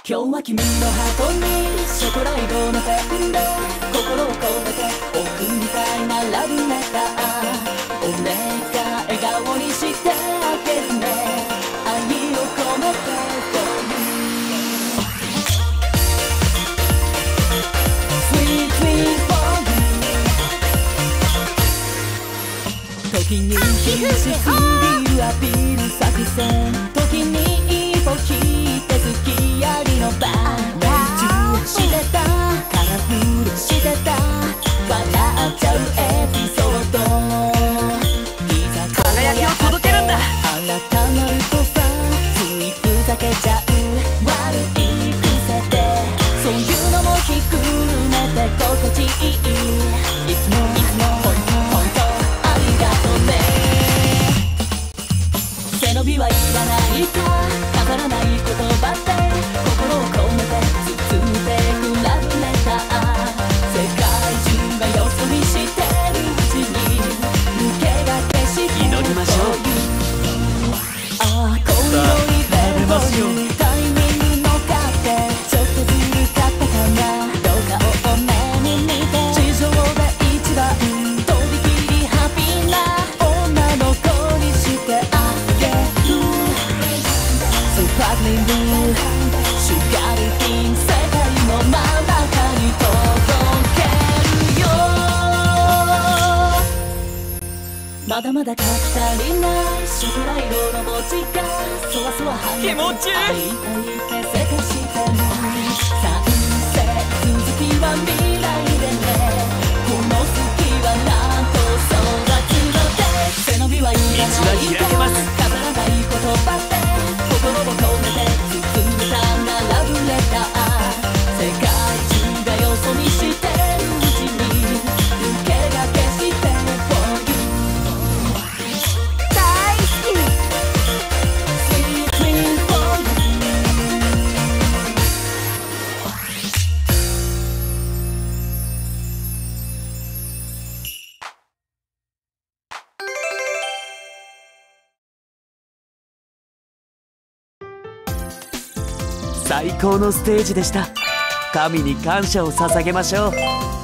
今日は君のハートにショコラ色のペンで心を込めて僕みたいなラブレター俺が笑顔にしてあげるね愛を込めて Sweet2wink for you 時に必死すぎるアピール作戦時に一歩引いて好きやりの場練習してたカラフルしてた笑っちゃうエピソードいざ輝きを届けるんだ改まるとさついふざけちゃう悪い癖でそういうのもひっくるめて心地いいいつも本当ありがとうね背伸びはいらないか飾らない言葉で心を込めて包んでくラブレター世界中がよそ見してるうちに抜けがけして祈りましょうああ恋のイベントにタイミング乗っかってちょっとずるかったかなどうかを目に見て地上で一番とびきりハッピーな女の子にしてあげるスパークリングシュガールティン世界の真ん中に届けるよまだまだ書き足りないショコラ色の文字がそわそわは気持ちいい会いたいってせかしてる賛成続きは未来でねこの好きはなんと空つの手背伸びはいらないか飾らない言葉で心を込めて包んだなラブレター世界中がよそ見してるうちに抜けがけして For you 大好き Sweet2wink for you 最高のステージでした。神に感謝を捧げましょう。